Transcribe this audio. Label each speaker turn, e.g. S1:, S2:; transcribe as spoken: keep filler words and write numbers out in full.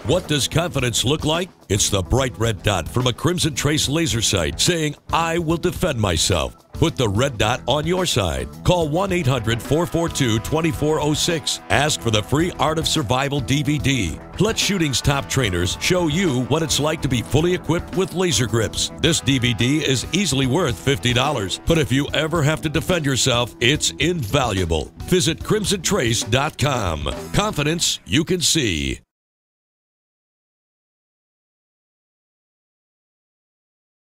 S1: What does confidence look like? It's the bright red dot from a Crimson Trace laser sight saying, I will defend myself. Put the red dot on your side. Call one eight hundred, four four two, two four zero six. Ask for the free Art of Survival D V D. Let shooting's top trainers show you what it's like to be fully equipped with laser grips. This D V D is easily worth fifty dollars, but if you ever have to defend yourself, it's invaluable. Visit crimson trace dot com. Confidence you can see.